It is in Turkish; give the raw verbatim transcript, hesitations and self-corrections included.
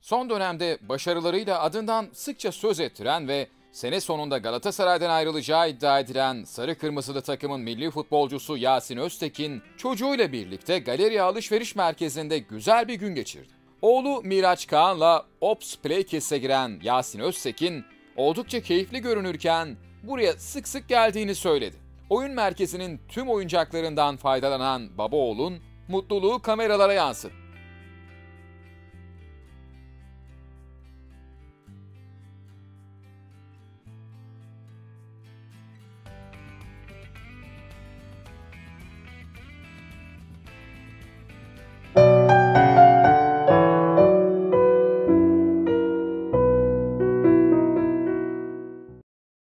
Son dönemde başarılarıyla adından sıkça söz ettiren ve sene sonunda Galatasaray'dan ayrılacağı iddia edilen sarı kırmızılı takımın milli futbolcusu Yasin Öztekin, çocuğuyla birlikte Galeriya Alışveriş Merkezi'nde güzel bir gün geçirdi. Oğlu Miraç Kaan'la Ops Play Kids'e giren Yasin Öztekin, oldukça keyifli görünürken buraya sık sık geldiğini söyledi. Oyun merkezinin tüm oyuncaklarından faydalanan baba oğlun mutluluğu kameralara yansıdı.